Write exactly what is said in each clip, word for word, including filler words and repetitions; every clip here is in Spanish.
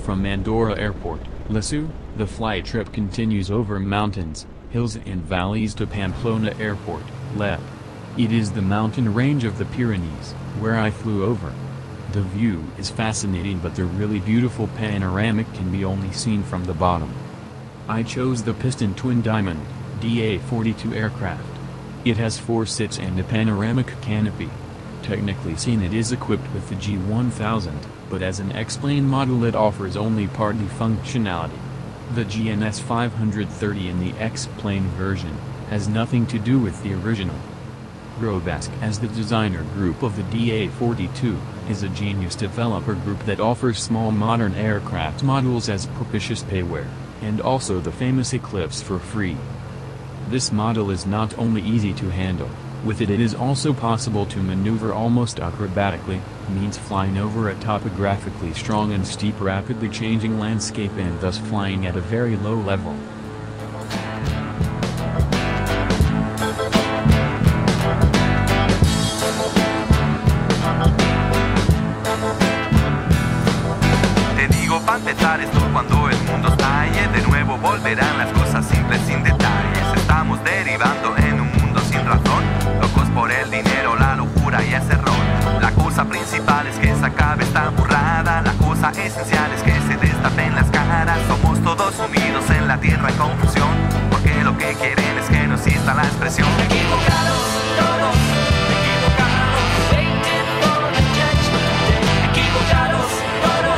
From Andorra Airport, Lesu, the flight trip continues over mountains, hills and valleys to Pamplona Airport, Leb. It is the mountain range of the Pyrenees, where I flew over. The view is fascinating, but the really beautiful panoramic can be only seen from the bottom. I chose the Piston Twin Diamond, D A forty-two aircraft. It has four seats and a panoramic canopy. Technically seen, it is equipped with the G one thousand, but as an X-plane model it offers only partly functionality. The G N S five thirty in the X-plane version has nothing to do with the original. Robasc, as the designer group of the D A forty-two, is a genius developer group that offers small modern aircraft models as propitious payware, and also the famous Eclipse for free. This model is not only easy to handle, with it it is also possible to maneuver almost acrobatically, means flying over a topographically strong and steep rapidly changing landscape and thus flying at a very low level. Va a empezar esto cuando el mundo estalle. De nuevo volverán las cosas simples sin detalles. Estamos derivando en un mundo sin razón, locos por el dinero, la locura y ese error. La cosa principal es que se acabe esta burrada. La cosa esencial es que se destapen las caras. Somos todos sumidos en la tierra en confusión, porque lo que quieren es que no exista la expresión. Equivocados todos, equivocados, waiting for the judgment day. Equivocados todos,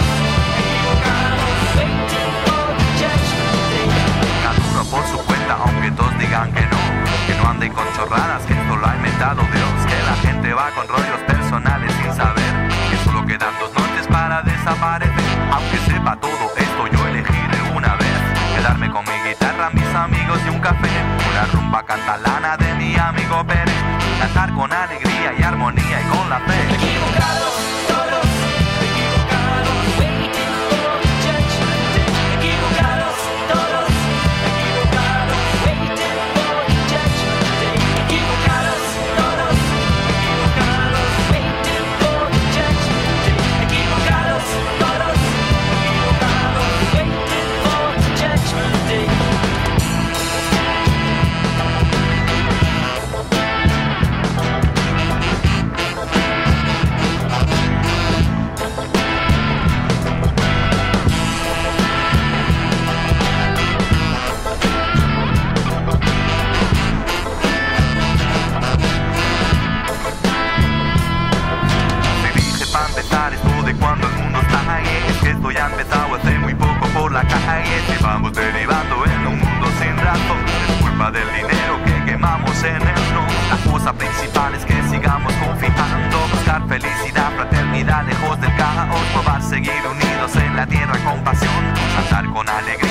por su cuenta, aunque todos digan que no, que no anden con chorradas, que esto lo ha inventado Dios, que la gente va con rollos personales sin saber que solo quedan dos noches para desaparecer. Aunque sepa todo esto, yo elegiré una vez quedarme con mi guitarra, mis amigos y un café, una rumba catalana de mi amigo Pérez, cantar con alegría y armonía y con la fe. Equivocados todos, equivocados, waiting for the judgment day. Equivocados todos, ya ha empezado hace muy poco por la calle. Si vamos derivando en un mundo sin razón, es culpa del dinero que quemamos en el no. La cosa principal es que sigamos confiando, buscar felicidad, fraternidad lejos del caos, probar seguir unidos en la tierra con pasión, cantar con alegría